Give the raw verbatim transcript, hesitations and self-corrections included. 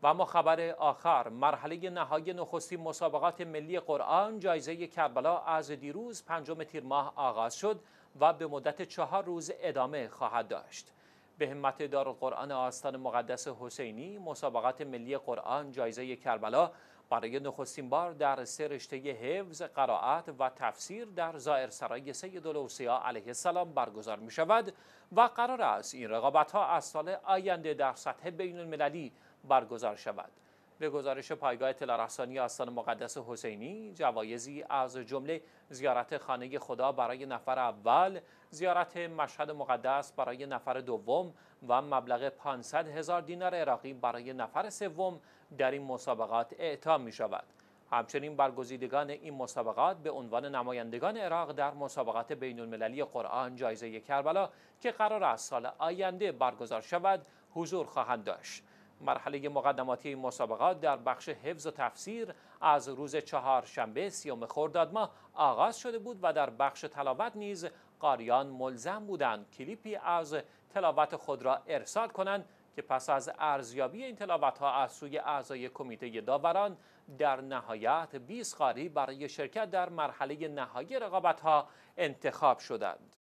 و اما خبر آخر، مرحله نهایی نخستین مسابقات ملی قرآن جایزه کربلا از دیروز پنجم تیر ماه آغاز شد و به مدت چهار روز ادامه خواهد داشت. به همت دارالقرآن آستان مقدس حسینی، مسابقات ملی قرآن جایزه کربلا برای نخستین بار در سه رشته حفظ، قرائت و تفسیر در زائرسرای سیدالاوصیا علیه السلام برگزار می شود و قرار است این رقابت‌ها از سال آینده در سطح بین المللی برگزار شود. به گزارش پایگاه اطلاع رسانی آستان مقدس حسینی، جوایزی از جمله زیارت خانه خدا برای نفر اول، زیارت مشهد مقدس برای نفر دوم و مبلغ پانصد هزار دینار عراقی برای نفر سوم در این مسابقات اعطا می شود. همچنین برگزیدگان این مسابقات به عنوان نمایندگان عراق در مسابقات بین المللی قرآن جایزه کربلا که قرار است سال آینده برگزار شود حضور خواهند داشت. مرحله مقدماتی این مسابقات در بخش حفظ و تفسیر از روز چهارشنبه سیوم خرداد ماه آغاز شده بود و در بخش تلاوت نیز قاریان ملزم بودند کلیپی از تلاوت خود را ارسال کنند که پس از ارزیابی این تلاوت‌ها از سوی اعضای کمیته داوران در نهایت بیست قاری برای شرکت در مرحله نهایی رقابت‌ها انتخاب شدند.